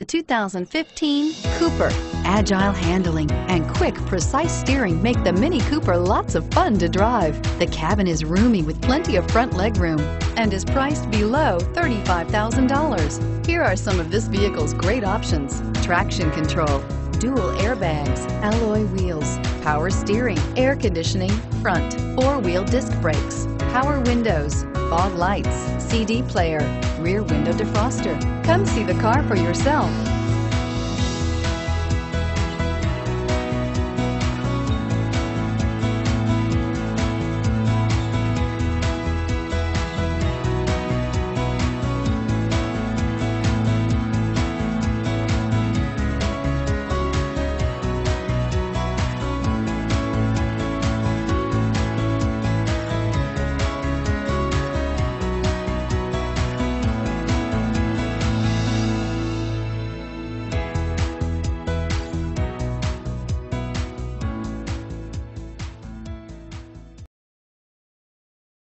2015 Cooper. Agile handling and quick, precise steering make the Mini Cooper lots of fun to drive. The cabin is roomy with plenty of front legroom and is priced below $35,000. Here are some of this vehicle's great options: traction control, dual airbags, alloy wheels, power steering, air conditioning, front, four-wheel disc brakes, power windows, fog lights, CD player, rear window defroster. Come see the car for yourself.